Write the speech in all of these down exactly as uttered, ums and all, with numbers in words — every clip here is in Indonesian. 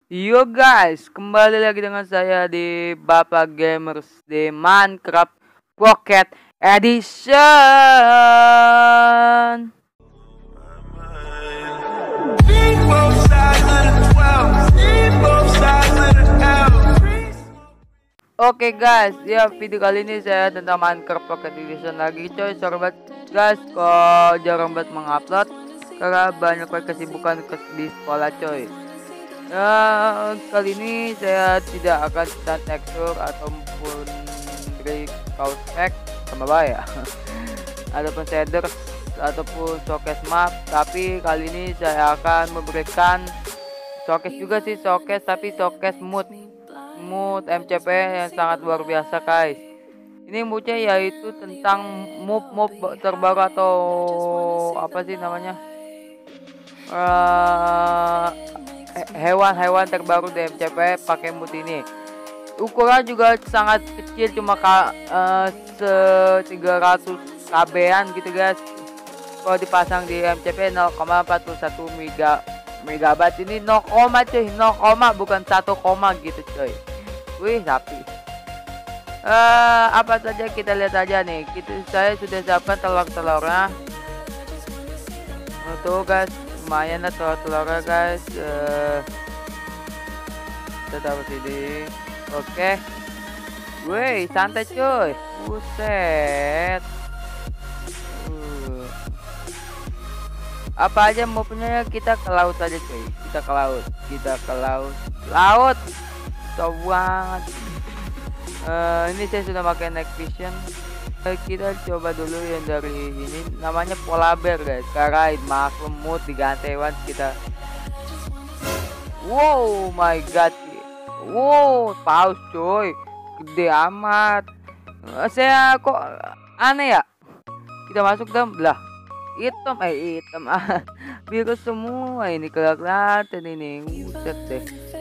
Yo guys, kembali lagi dengan saya di Bapak Gamers di Minecraft Pocket Edition. Oke guys, ya video kali ini saya tentang Minecraft Pocket Edition lagi coy. Sorry banget guys kok jarang banget mengupload karena banyak banget kesibukan di sekolah coy. Ya, kali ini saya tidak akan tentang tekstur ataupun dari kaos pack sama ya ataupun shader ataupun showcase map, tapi kali ini saya akan memberikan showcase juga sih, showcase tapi showcase mood mood M C P yang sangat luar biasa guys. Ini moodnya yaitu tentang move move terbaru atau apa sih namanya, uh, hewan-hewan terbaru di M C P pakai mood ini. Ukuran juga sangat kecil, cuma ka, uh, se tiga ratus K B-an gitu guys. Kalau dipasang di M C P nol koma empat satu mega megabyte, ini nol, cuy, nol, bukan satu, gitu coy. Wih, sapi. Uh, apa saja kita lihat aja nih. Kita saya sudah siapkan telur-telurnya. Tuh guys, lumayan lah telur-telurnya guys. Uh, kita taruh sini. Oke. Wih, santai cuy. Buset. Uh. Apa aja mau punya, kita ke laut aja cuy. Kita ke laut. Kita ke laut. Laut. So banget. Uh, ini saya sudah pakai night vision. Uh, kita coba dulu yang dari ini, namanya polar bear guys. Karain maklum mood diganti hewan kita. Wow my god. Wow, paus coy, gede amat. Uh, saya kok aneh ya. Kita masuk dalam lah. Hitam eh hitam ah. Biru semua ini, kelihatan ini. Uset deh.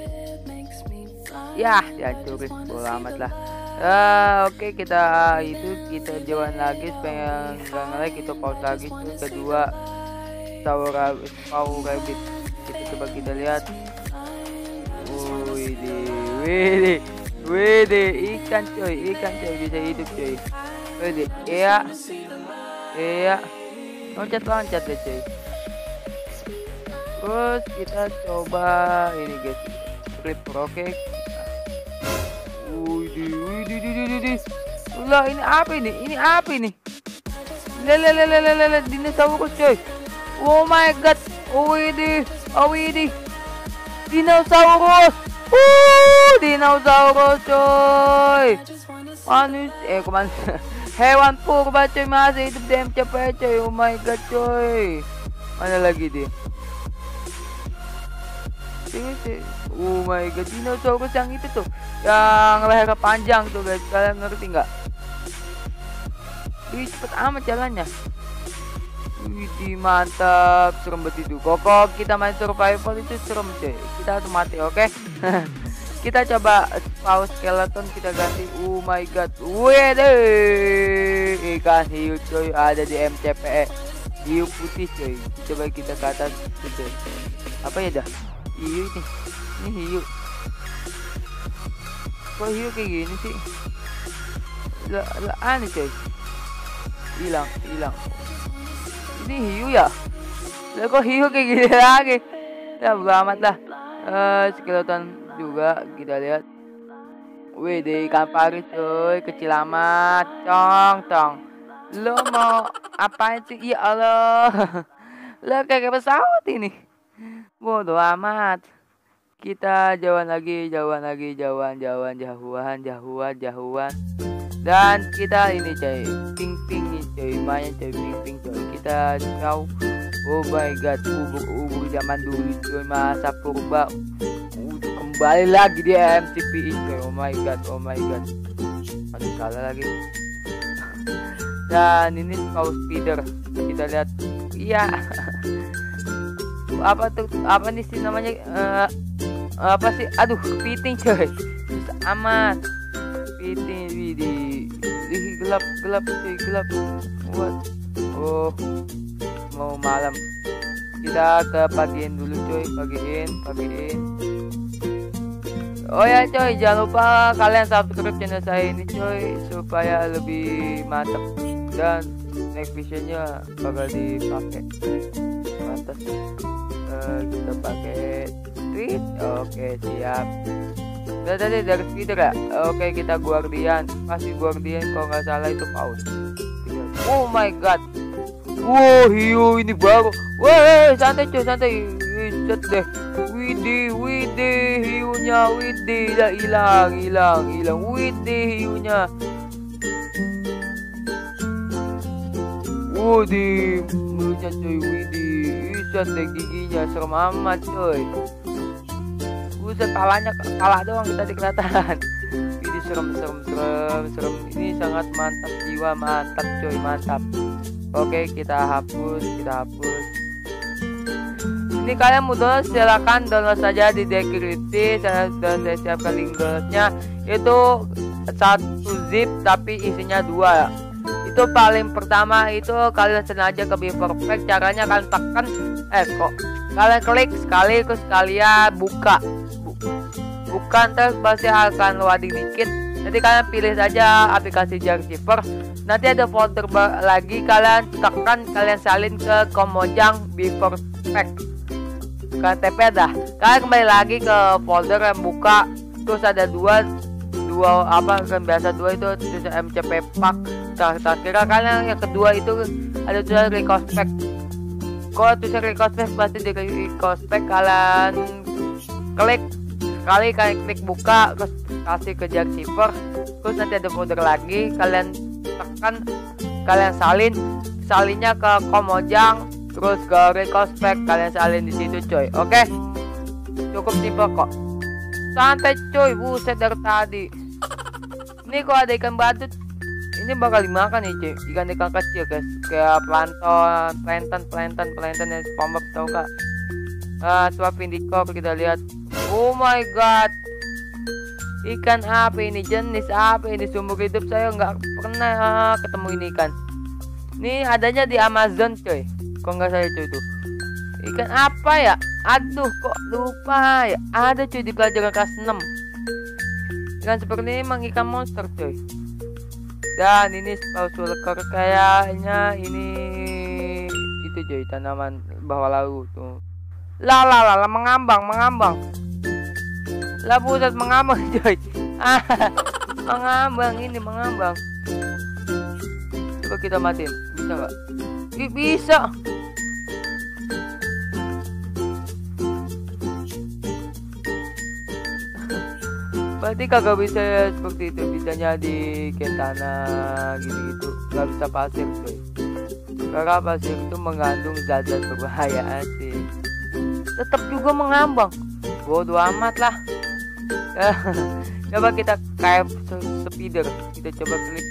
Ya, dihancurin, bodo amat lah. Uh, Oke, okay, kita itu kita jalan lagi supaya nggak ngelag, kita pause lagi. Terus kedua Power Rabbit, kita coba kita lihat. Wih deh, wih wih deh, ikan coy, ikan coy bisa hidup coy. Wih deh, iya, iya, loncat loncat deh coy. Terus kita coba ini guys, flip rocket. Wih, lah ini apa ini? Ini apa ini? Lele lele lele lele dinosaurus coy. Oh my god. Oh ini, oh ini. Dinosaurus. Uh, dinosaurus coy. Manusia, eh kemana? Hewan purba coy, masih hidup di M C P coy. Oh my god coy. Mana lagi dia? Oh my god, dinosaurus yang itu tuh, yang lehernya panjang tuh guys, kalian ngerti nggak? Wih, cepet amat jalannya. Wih, mantap, serem banget itu. Kok kita main survival itu serem coy, kita harus mati, oke? Okay? Kita coba pause skeleton, kita ganti. Oh my god, wih deh, ikan hiu coy ada di M C P, hiu putih coy. Coba kita ke atas coy. Apa ya dah? Hiu nih, ini hiu. Kok hiu kayak gini sih? Lah, lah aneh coy. Hilang, hilang. Ini hiu ya? Lah kok hiu kayak gini lagi? Ya amat lah. Uh, skeleton juga kita lihat. Wih deh, ikan pari coy, kecil amat. Cong, cong. Lo mau apain sih? Ya Allah. Lah kayak pesawat ini. Bodoh amat. Kita jauhan lagi, jauhan lagi, jauhan, jauhan, jauhan, jauhan, jauhan. Dan kita ini coy, ping ping nih coy, lumayan coy, ping ping coy. Kita jauh. Oh my god, ubur-ubur zaman dulu coy, masa purba. Uh, kembali lagi di M C P coy. Oh my god, oh my god. Masih salah lagi. Dan ini power speeder. Kita lihat. Iya. Apa tuh, apa nih sih namanya, uh, apa sih, aduh kepiting coy, susah amat kepiting. Widih, gelap gelap cuy, gelap. What? Oh, mau malam. Kita ke pagiin dulu coy, pagiin pagiin Oh ya coy, jangan lupa kalian subscribe channel saya ini coy, supaya lebih mantap dan next visionnya bakal dipakai. Mantap. Uh, kita pakai street. Oke, siap. Udah tadi dari speeder ya. Oke, kita guardian. Pasti guardian kalau nggak salah itu paus. Oh my god. Wow, hiu ini baru. Woi, santai coy, santai. Set deh. Widih, widih, hiunya, widih, dah hilang, hilang, hilang, widih, hiunya. Widih, mulutnya coy, widih, set deh giginya, serem amat coy. Buset, palanya, kepala doang kita kelihatan. Ini serem, serem, serem, serem. Ini sangat mantap jiwa, mantap coy, mantap. Oke, kita hapus, kita hapus. Ini kalian mudah, silakan download saja di Decrypti. Saya sudah saya siapkan linknya. Itu satu zip tapi isinya dua ya. Itu paling pertama itu kalian sengaja ke Beaver Pack. Caranya kalian tekan eh kok kalian klik sekali terus kalian buka. Bukan terus pasti akan loading dikit. Nanti kalian pilih saja aplikasi Jarsiver. Nanti ada folder lagi, kalian tekan, kalian salin ke Komojang Beaver Pack. K T P dah. Kalian kembali lagi ke folder yang buka, terus ada dua dua apa kan biasa dua itu tulisan M C P Pack. Terakhir kalian yang kedua itu ada tulisan request pack. Kalau tulisan request pack pasti di request pack kalian klik sekali, kalian klik buka terus kasih ke Jarsiver, terus nanti ada folder lagi, kalian tekan, kalian salin salinnya ke Komojang, terus ke request pack kalian salin di situ coy. Oke, cukup simpel kok, santai coy. Buset, dari tadi ini kok ada ikan badut, ini bakal dimakan nih coy, ikan ikan kecil guys, kayak plankton, plankton, plankton, plankton yang SpongeBob tau gak? Nah, coba Vindico kita lihat. Oh my god, ikan apa ini, jenis apa ini, seumur hidup saya nggak pernah ketemu ini ikan. Ini adanya di Amazon coy, kok nggak saya coy itu ikan apa ya, aduh kok lupa ya, ada coy di pelajaran kelas enam. Ikan seperti ini emang ikan monster coy. Dan ini Spausulker, kayaknya ini itu coy, tanaman bawah laut tuh. Lah lah lah, mengambang mengambang lah, pusat mengambang coy. Ah, mengambang ini, mengambang. Coba kita matiin, bisa nggak? Ih, bisa. Berarti kagak bisa ya, seperti itu. Bisanya di Kentana gitu-gitu, nggak bisa pasir coy. Karena pasir itu mengandung zat-zat berbahaya sih. Tetap juga mengambang. Bodoh amat lah. Coba kita kayak speeder, kita coba klik.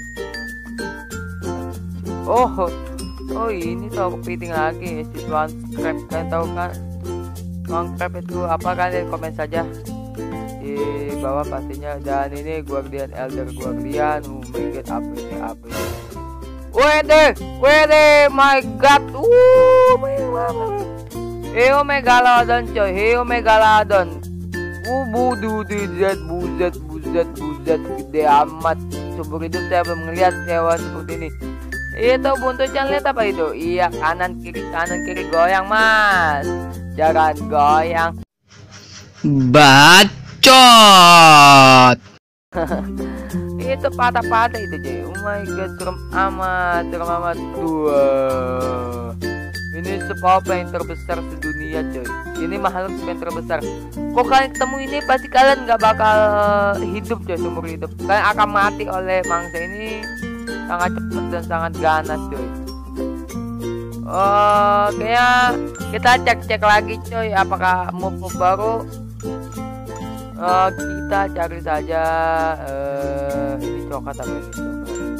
Oh, oh ini tahu kepiting lagi si Tuan Crab. Kalian tahu kan Tuan Crab itu apa? Kalian komen saja di bawah pastinya. Dan ini Guardian, Elder Guardian. Oh my god, apa ini, apa ini? Wede, wede, my god. Uh, my god. Heo Megalodon coy, Heo Megalodon. Uh, budu duzat, buzat, buzat, buzat, gede amat. Seumur hidup saya belum melihat hewan seperti ini. Itu buntutnya, lihat apa itu? Iya, kanan kiri, kanan kiri, goyang mas, jangan goyang. Bacot. Itu patah-patah itu coy. Oh my god, serem amat, serem amat. Dua. Ini sepapa yang terbesar sedunia coy. Ini makhluk yang terbesar. Kok kalian ketemu ini pasti kalian nggak bakal hidup coy, seumur hidup. Kalian akan mati oleh mangsa ini sangat cepat dan sangat ganas coy. Oh, kayaknya kita cek-cek lagi coy, apakah move baru. Oh, kita cari saja. Uh, ini coklat apa ini? Coklat.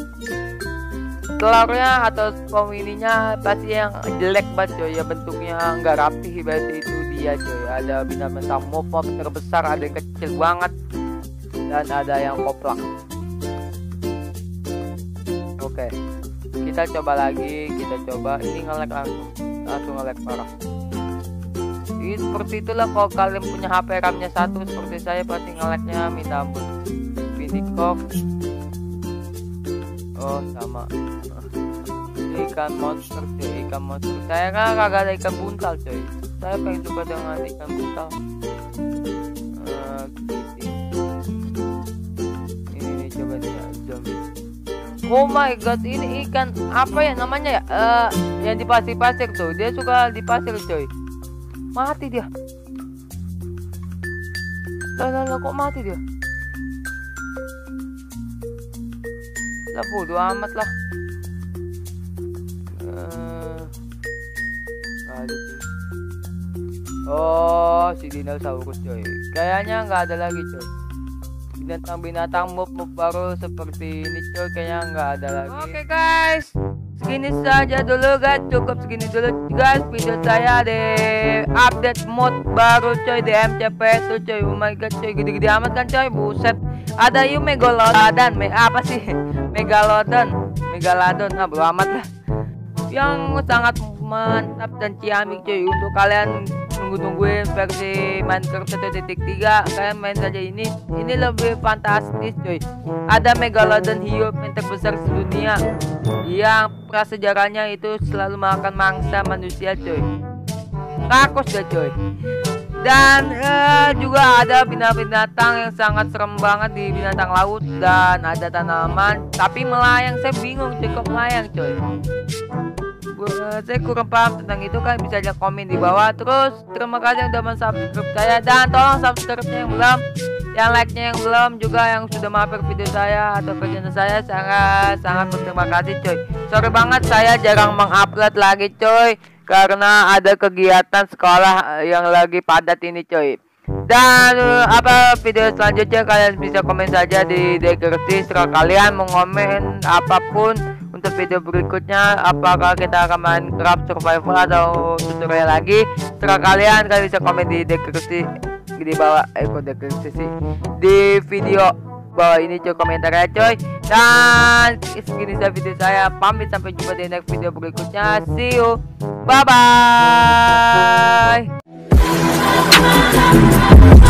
Telurnya atau spawn ininya pasti yang jelek banget coy ya, bentuknya nggak rapi, berarti itu dia coy. Ada bintang-bintang mob mob terbesar, ada yang kecil banget dan ada yang koplak. Oke, kita coba lagi, kita coba. Ini nge-lag langsung, langsung nge-lag parah. Ini seperti itulah kalau kalian punya H P RAM-nya satu seperti saya pasti nge-lag-nya minta ampun. Pinikok. Oh sama. Ikan monster coy, ikan monster. Saya kan kagak ada ikan buntal coy. Saya pengen suka dengan ikan buntal. Uh, ini nih coba nih ya, zombie. Oh my god, ini ikan apa ya namanya ya? Uh, yang di pasir-pasir tuh. Dia suka di pasir coy. Mati dia. Lah lah lah kok mati dia? Lah bodo amat lah. Uh, oh, si dinosaurus coy. Kayaknya nggak ada lagi coy. Binatang-binatang mob-mob baru seperti ini coy, kayaknya nggak ada lagi. Oke okay, guys, segini saja dulu guys, cukup segini dulu guys video saya di update mod baru coy di M C P itu coy. Oh my god coy, gede-gede amat kan coy, buset. Ada yuk Megalodon, me apa sih? Megalodon, Megalodon, nah bodo amat lah. Yang sangat mantap dan ciamik coy untuk kalian tunggu-tungguin versi Minecraft satu titik tiga. Kalian main saja ini, ini lebih fantastis coy. Ada Megalodon hiup yang terbesar sedunia yang prasejarahnya itu selalu makan mangsa manusia coy. Rakus dah coy. Dan uh, juga ada binatang-binatang yang sangat serem banget di binatang laut, dan ada tanaman tapi melayang. Saya bingung coy kok melayang coy. Uh, saya kurang paham tentang itu, kan bisa aja komen di bawah. Terus terima kasih yang udah men-subscribe saya, dan tolong subscribe-nya yang belum, yang like-nya yang belum, juga yang sudah mampir video saya atau ke channel saya, sangat sangat berterima kasih coy. Sorry banget saya jarang mengupload lagi coy, karena ada kegiatan sekolah yang lagi padat ini coy. Dan uh, apa video selanjutnya kalian bisa komen saja di deskripsi. Serah kalian mau komen apapun untuk video berikutnya, apakah kita akan main Minecraft survival atau tutorial lagi, serah kalian. Kalian bisa komen di deskripsi di bawah, eh kok deskripsi di video bawah ini coy, komentar ya coy. Dan segini saja video saya, pamit sampai jumpa di next video berikutnya. See you, bye bye.